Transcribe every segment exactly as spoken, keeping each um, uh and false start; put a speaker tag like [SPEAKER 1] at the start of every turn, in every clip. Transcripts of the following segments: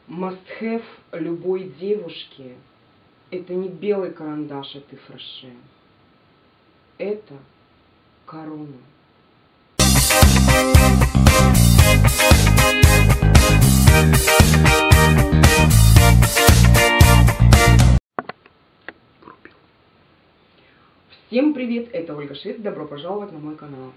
[SPEAKER 1] Must have любой девушки — это не белый карандаш от Ифраше. Это корона. Всем привет, это Ольга Швец, добро пожаловать на мой канал.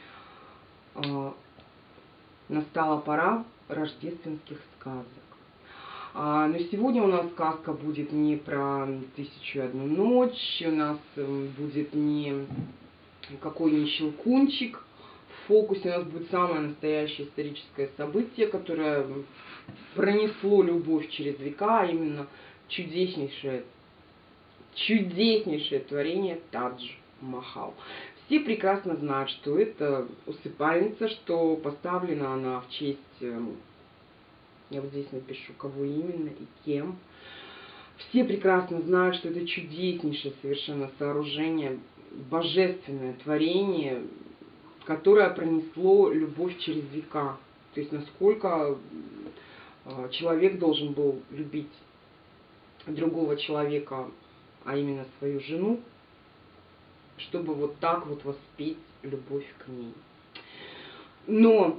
[SPEAKER 1] Настала пора рождественских сказок. Но сегодня у нас сказка будет не про тысячу и одну ночь, у нас будет не какой ни щелкунчик в фокусе, у нас будет самое настоящее историческое событие, которое пронесло любовь через века, а именно чудеснейшее, чудеснейшее творение Тадж-Махал. Все прекрасно знают, что это усыпальница, что поставлена она в честь... Я вот здесь напишу, кого именно и кем. Все прекрасно знают, что это чудеснейшее совершенно сооружение, божественное творение, которое пронесло любовь через века. То есть насколько человек должен был любить другого человека, а именно свою жену, чтобы вот так вот воспеть любовь к ней. Но...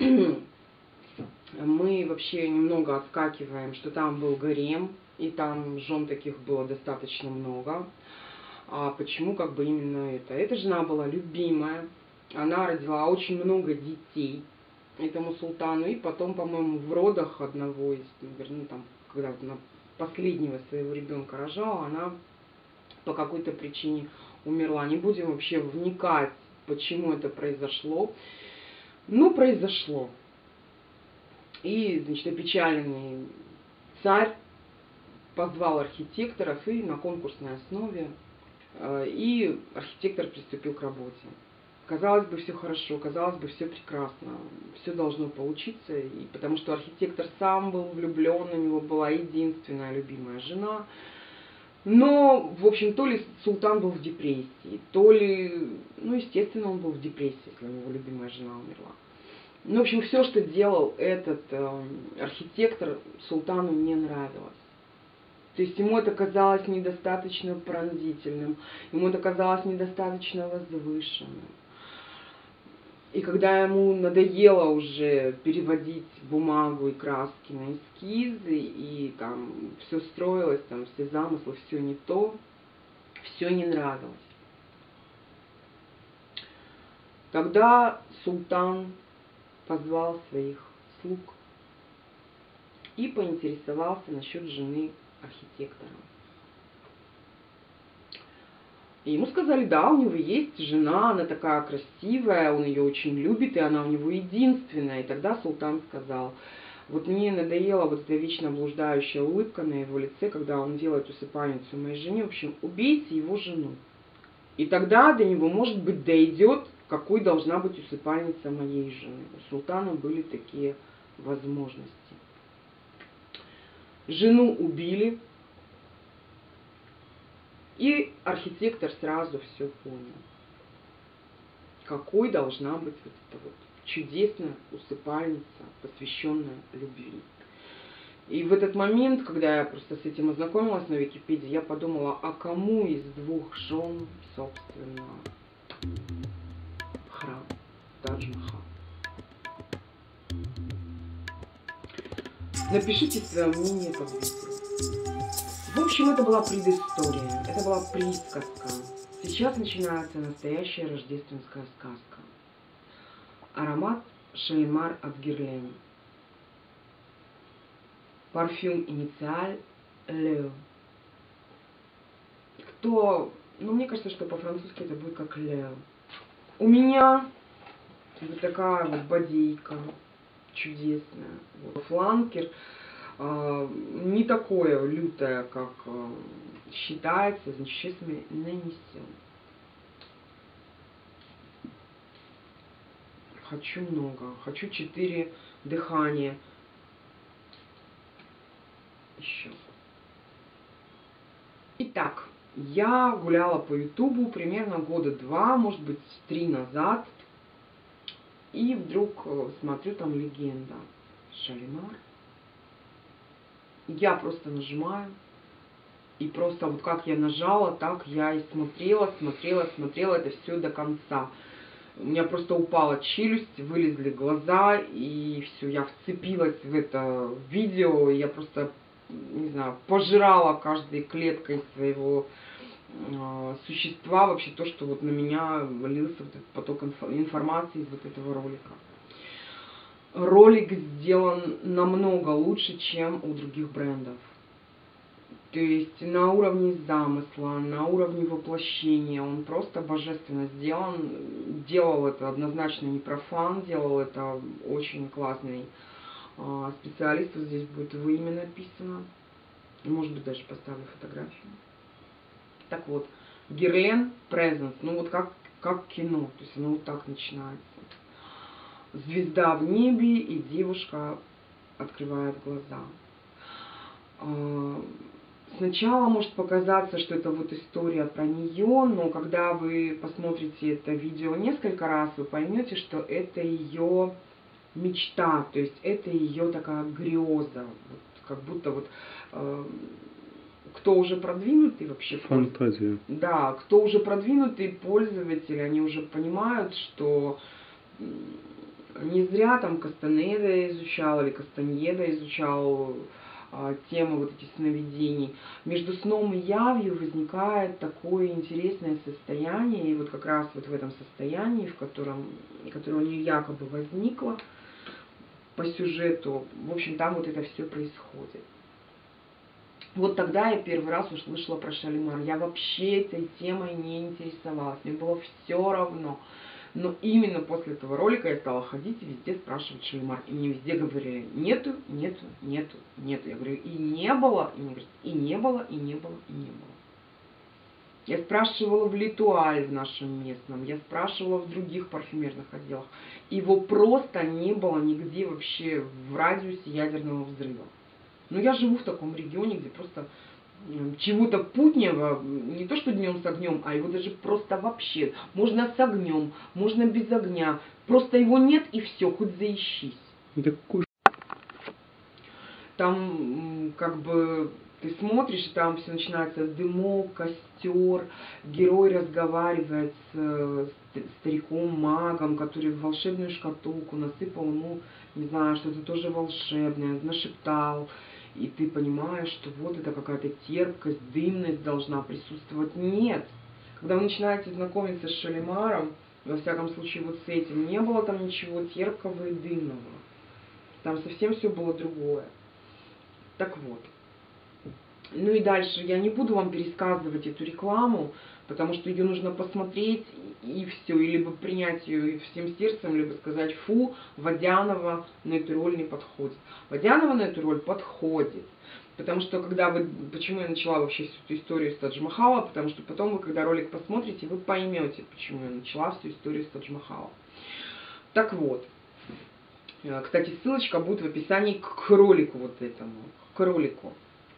[SPEAKER 1] мы вообще немного отскакиваем, что там был гарем, и там жен таких было достаточно много. А почему как бы именно это? Эта жена была любимая, она родила очень много детей этому султану, и потом, по-моему, в родах одного из, наверное, там, когда она последнего своего ребенка рожала, она по какой-то причине умерла. Не будем вообще вникать, почему это произошло. Ну, произошло. И, значит, опечаленный царь позвал архитекторов и на конкурсной основе, и архитектор приступил к работе. Казалось бы, все хорошо, казалось бы, все прекрасно, все должно получиться, и потому что архитектор сам был влюблен, у него была единственная любимая жена. Но, в общем, то ли султан был в депрессии, то ли, ну, естественно, он был в депрессии, если у него любимая жена умерла. Ну, в общем, все, что делал этот э, архитектор, султану не нравилось. То есть ему это казалось недостаточно пронзительным, ему это казалось недостаточно возвышенным. И когда ему надоело уже переводить бумагу и краски на эскизы, и там все строилось, там все замыслы, все не то, все не нравилось. Тогда султан позвал своих слуг и поинтересовался насчет жены архитектора. И ему сказали, да, у него есть жена, она такая красивая, он ее очень любит, и она у него единственная. И тогда султан сказал, вот мне надоела вот эта вечно блуждающая улыбка на его лице, когда он делает усыпальницу моей жене. В общем, убейте его жену. И тогда до него, может быть, дойдет, какой должна быть усыпальница моей жены. У султана были такие возможности. Жену убили, и архитектор сразу все понял, какой должна быть вот эта вот чудесная усыпальница, посвященная любви. И в этот момент, когда я просто с этим ознакомилась на Википедии, я подумала, а кому из двух жен, собственно, храм Тадж-Махал? Напишите свое мнение под видео. В общем, это была предыстория, это была присказка. Сейчас начинается настоящая рождественская сказка. Аромат Шалимар от Герлен. Парфюм инициаль Лео. Кто... Ну, мне кажется, что по-французски это будет как Лео. У меня вот такая вот бодейка чудесная. Вот. Фланкер э, не такое лютое, как э, считается. Значит, сейчас мы нанесем. Хочу много. Хочу четыре дыхания. Еще. Итак, я гуляла по ютубу примерно года два, может быть, три назад. И вдруг смотрю, там легенда. Шалимар Я просто нажимаю. И просто вот как я нажала, так я и смотрела, смотрела, смотрела это все до конца. У меня просто упала челюсть, вылезли глаза, и все, я вцепилась в это видео, и я просто, не знаю, пожирала каждой клеткой своего э, существа вообще то, что вот на меня лился вот этот поток инфо информации из вот этого ролика. Ролик сделан намного лучше, чем у других брендов. То есть на уровне замысла, на уровне воплощения он просто божественно сделан. Делал это однозначно не профан, делал это очень классный а, специалист. Вот здесь будет его имя написано. Может быть, даже поставлю фотографию. Так вот, Guerlain Presence, ну вот как, как кино, то есть оно вот так начинается. Звезда в небе, и девушка открывает глаза. Сначала может показаться, что это вот история про нее, но когда вы посмотрите это видео несколько раз, вы поймете, что это ее мечта, то есть это ее такая греза, вот, как будто вот э, кто уже продвинутый вообще...
[SPEAKER 2] Фантазия.
[SPEAKER 1] Да, кто уже продвинутый пользователь, они уже понимают, что не зря там Кастанеда изучал или Кастаньеда изучал темы вот этих сновидений. Между сном и явью возникает такое интересное состояние, и вот как раз вот в этом состоянии, в котором, которое у нее якобы возникло по сюжету, в общем, там вот это все происходит. Вот тогда я первый раз услышала про Шалимар. Я вообще этой темой не интересовалась, мне было все равно. Но именно после этого ролика я стала ходить и везде спрашивать Шалимар. И мне везде говорили, нету, нету, нету, нету. Я говорю, и не было, и мне говорят, и не было, и не было, и не было. Я спрашивала в Литуале, в нашем местном, я спрашивала в других парфюмерных отделах. Его просто не было нигде вообще в радиусе ядерного взрыва. Но я живу в таком регионе, где просто... чего-то путнего, не то что днем с огнем, а его даже просто вообще. Можно с огнем, можно без огня. Просто его нет и все, хоть заищись.
[SPEAKER 2] Да какой...
[SPEAKER 1] Там как бы ты смотришь, и там все начинается дымок, костер, герой разговаривает с стариком-магом, который в волшебную шкатулку насыпал ему, не знаю, что-то тоже волшебное, нашептал. И ты понимаешь, что вот это какая-то терпкость, дымность должна присутствовать. Нет. Когда вы начинаете знакомиться с Шалимаром, во всяком случае вот с этим, не было там ничего терпкого и дымного. Там совсем все было другое. Так вот. Ну и дальше я не буду вам пересказывать эту рекламу, потому что ее нужно посмотреть и все, и либо принять ее всем сердцем, либо сказать, фу, Водянова на эту роль не подходит. Водянова на эту роль подходит, потому что когда вы, почему я начала вообще всю эту историю с Тадж-Махала, потому что потом вы, когда ролик посмотрите, вы поймете, почему я начала всю историю с Тадж-Махала. Так вот, кстати, ссылочка будет в описании к ролику вот этому, к ролику.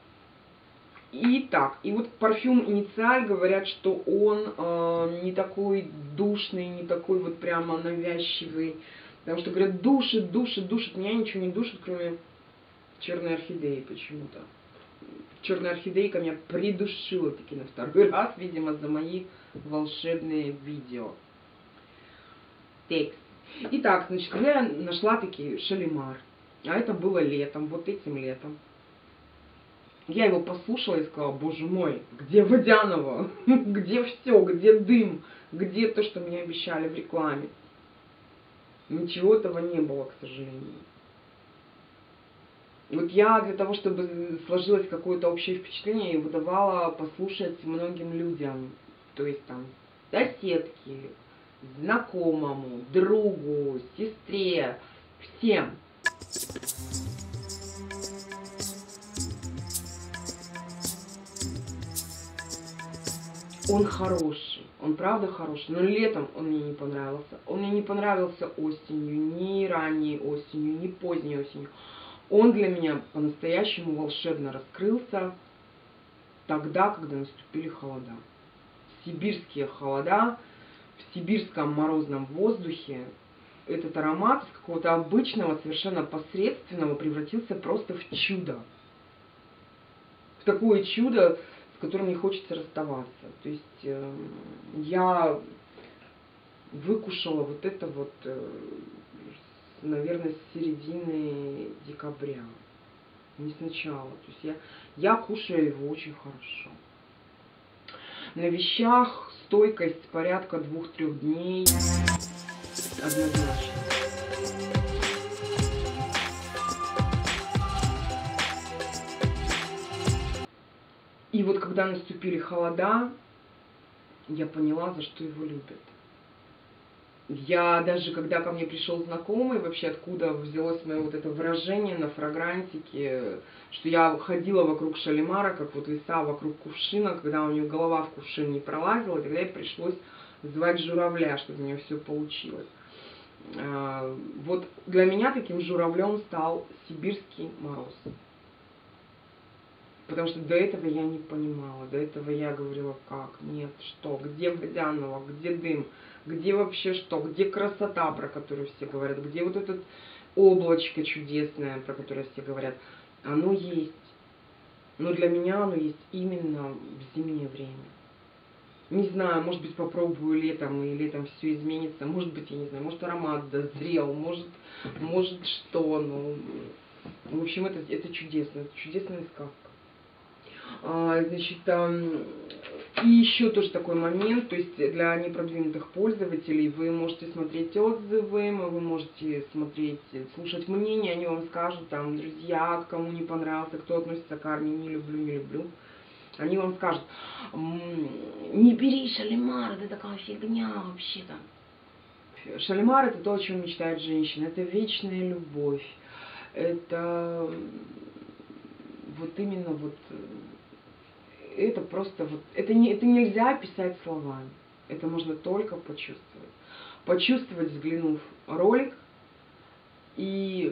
[SPEAKER 1] И так, и вот парфюм Инициаль говорят, что он э, не такой душный, не такой вот прямо навязчивый. Потому что говорят, душит, душит, душит. Меня ничего не душит, кроме черной орхидеи почему-то. Черная орхидейка меня придушила таки на второй раз, видимо, за мои волшебные видео. Текст. Итак, значит, когда я нашла таки Шалимар, а это было летом, вот этим летом, я его послушала и сказала, боже мой, где Водянова? Где все? Где дым? Где то, что мне обещали в рекламе? Ничего этого не было, к сожалению. И вот я для того, чтобы сложилось какое-то общее впечатление, его давала послушать многим людям. То есть там соседке, знакомому, другу, сестре, всем. Он хороший, он правда хороший, но летом он мне не понравился. Он мне не понравился осенью, ни ранней осенью, ни поздней осенью. Он для меня по-настоящему волшебно раскрылся тогда, когда наступили холода. Сибирские холода, в сибирском морозном воздухе этот аромат из какого-то обычного, совершенно посредственного превратился просто в чудо. такое чудо, с которым не хочется расставаться. То есть э, я выкушала вот это вот, э, наверное, с середины декабря. Не сначала. То есть я, я кушаю его очень хорошо. На вещах стойкость порядка двух-трех дней однозначно. И вот когда наступили холода, я поняла, за что его любят. Я даже, когда ко мне пришел знакомый, вообще откуда взялось мое вот это выражение на фрагрантике, что я ходила вокруг Шалимара, как вот лиса вокруг кувшина, когда у нее голова в кувшин не пролазила, тогда ей пришлось звать журавля, чтобы у нее все получилось. Вот для меня таким журавлем стал сибирский мороз. Потому что до этого я не понимала, до этого я говорила, как, нет, что, где водяного, где дым, где вообще что, где красота, про которую все говорят, где вот это облачко чудесное, про которое все говорят, оно есть. Но для меня оно есть именно в зимнее время. Не знаю, может быть, попробую летом, и летом все изменится, может быть, я не знаю, может, аромат дозрел, может, может что, ну, в общем, это, это чудесно, это чудесная сказка. А, значит, и еще тоже такой момент, то есть для непродвинутых пользователей вы можете смотреть отзывы, вы можете смотреть, слушать мнения, они вам скажут, там, друзья, кому не понравился, кто относится к армии, не люблю, не люблю. Они вам скажут, не бери Шалимар, это такая фигня вообще-то. Шалимар — это то, о чем мечтает женщина, это вечная любовь, это вот именно вот... Это просто вот, это, не, это нельзя описать словами. Это можно только почувствовать. Почувствовать, взглянув ролик, и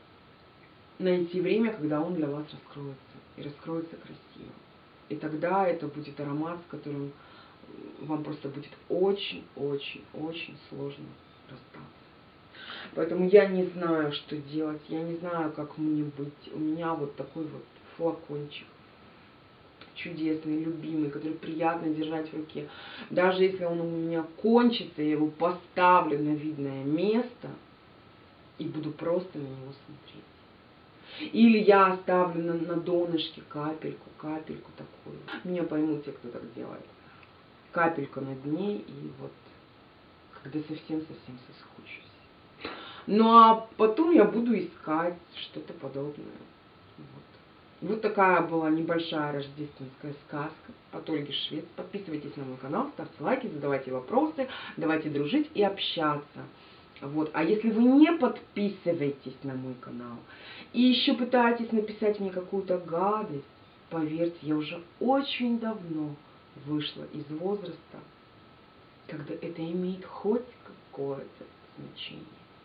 [SPEAKER 1] найти время, когда он для вас раскроется. И раскроется красиво. И тогда это будет аромат, с которым вам просто будет очень-очень-очень сложно расстаться. Поэтому я не знаю, что делать. Я не знаю, как мне быть. У меня вот такой вот флакончик. Чудесный, любимый, который приятно держать в руке. Даже если он у меня кончится, я его поставлю на видное место и буду просто на него смотреть. Или я оставлю на, на донышке капельку, капельку такую. Меня поймут те, кто так делает. Капелька на дне, и вот, когда совсем-совсем соскучусь. Ну а потом я буду искать что-то подобное. Вот. Вот такая была небольшая рождественская сказка от Ольги Швец. Подписывайтесь на мой канал, ставьте лайки, задавайте вопросы, давайте дружить и общаться. Вот. А если вы не подписываетесь на мой канал и еще пытаетесь написать мне какую-то гадость, поверьте, я уже очень давно вышла из возраста, когда это имеет хоть какое-то значение.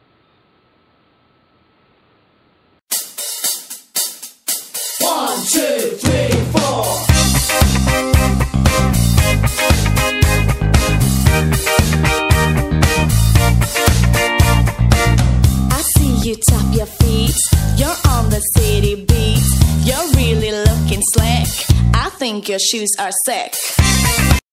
[SPEAKER 2] One, two, three, four. I see you tap your feet. You're on the city beat. You're really looking slick. I think your shoes are sick.